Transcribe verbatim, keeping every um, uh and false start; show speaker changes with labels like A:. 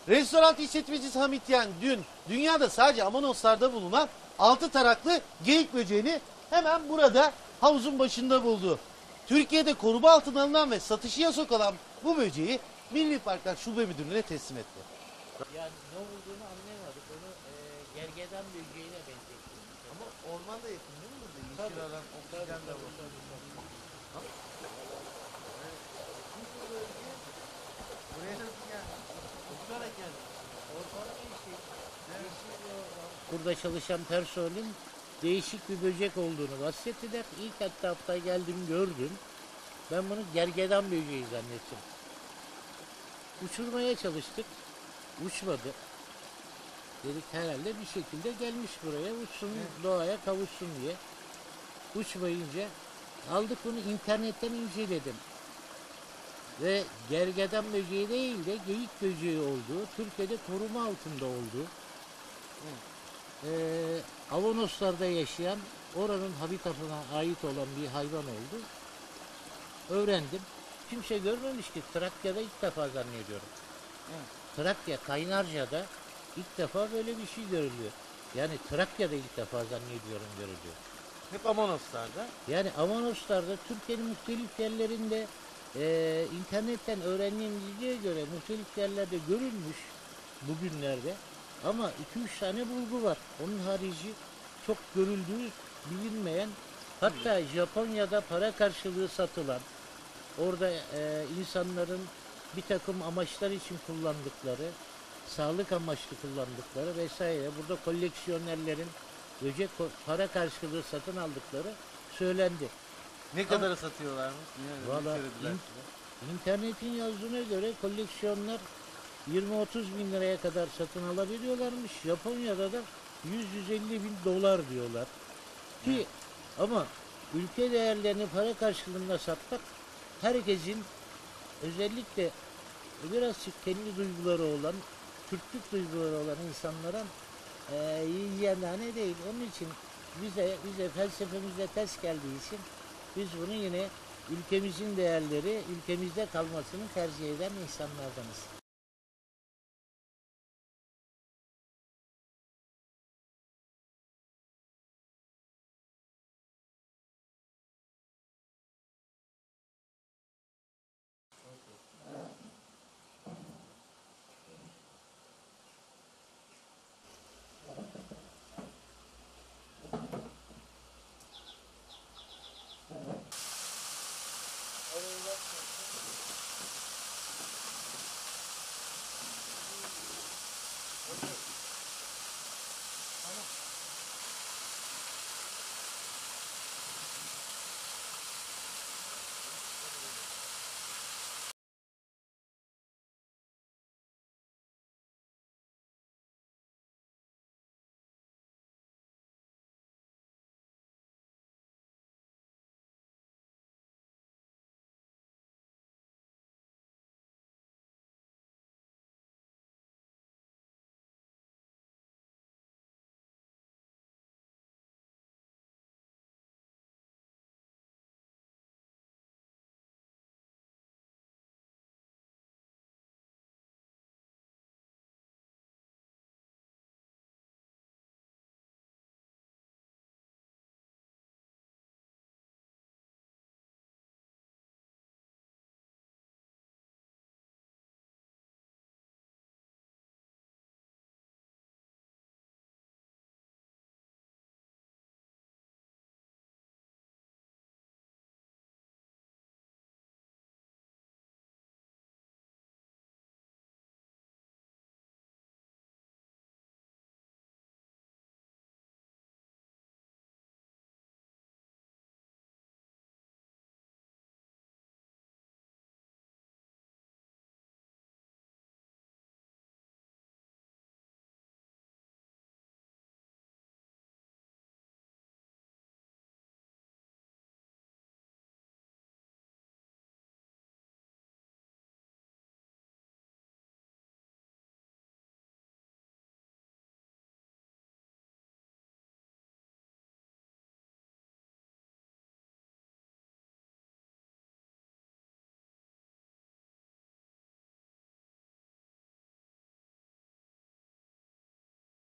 A: Restoran işletmecisi Hamit Yen dün dünyada sadece Amanoslarda bulunan altı taraklı geyik böceğini hemen burada havuzun başında buldu. Türkiye'de koruma altına alınan ve satışı yasak olan bu böceği Milli Parklar Şube Müdürlüğü'ne teslim etti.
B: Yani ne olduğunu anlayamadık. Onu e, gergedan böceğine benzettik.
C: Ama ormanda yakın değil mi burada? Yeşil
B: Tabii.
C: alan, oksijen de var. Buraya nasıl geldi? Uçarak geldi.
B: Burada çalışan personelin değişik bir böcek olduğunu bahsettiler. İlk etapta geldim gördüm. Ben bunu gergedan böceği zannettim. Uçurmaya çalıştık. Uçmadı. Dedik herhalde bir şekilde gelmiş buraya. Uçsun, evet, doğaya kavuşsun diye. Uçmayınca aldık bunu, internetten inceledim. Ve gergedan böceği değil de geyik böceği olduğu, Türkiye'de koruma altında olduğu, Ee, Avanoslarda yaşayan, oranın habitatına ait olan bir hayvan oldu. Öğrendim. Kimse görmemiş ki, Trakya'da ilk defa zannediyorum.
C: Evet.
B: Trakya, Kaynarca'da ilk defa böyle bir şey görülüyor. Yani Trakya'da ilk defa zannediyorum görülüyor.
C: Hep Amanoslarda.
B: Yani Avanoslarda Türkiye'nin muhtelif yerlerinde e, internetten öğrendiğim bilgiye göre muhtelif yerlerde görülmüş bugünlerde. Ama iki üç tane bulgu var. Onun harici çok görüldüğü bilinmeyen, hatta Japonya'da para karşılığı satılan, orada e, insanların bir takım amaçlar için kullandıkları, sağlık amaçlı kullandıkları vesaire, burada koleksiyonerlerin böcek para karşılığı satın aldıkları söylendi.
C: Ne kadara satıyorlarmış?
B: Valla in, internetin yazdığına göre koleksiyonlar yirmi otuz bin liraya kadar satın alabiliyorlarmış. Japonya'da da yüz yüz elli bin dolar diyorlar. Ki ama ülke değerlerini para karşılığında satmak herkesin, özellikle birazcık kendi duyguları olan, Türklük duyguları olan insanlara e, yiyeceğine değil. Onun için bize, bize felsefemizde ters geldiği için biz bunu yine ülkemizin değerleri, ülkemizde kalmasını tercih eden insanlardanız.